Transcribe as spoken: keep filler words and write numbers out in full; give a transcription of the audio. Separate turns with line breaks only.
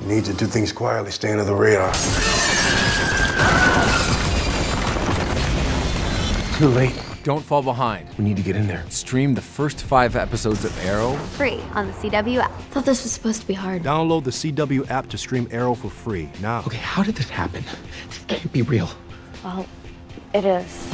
You need to do things quietly, stay under the radar. Too late.
Don't fall behind.
We need to get in there.
Stream the first five episodes of Arrow
Free on the C W app.
Thought this was supposed to be hard.
Download the C W app to stream Arrow for free now.
Okay, how did this happen? This can't be real.
Well, it is.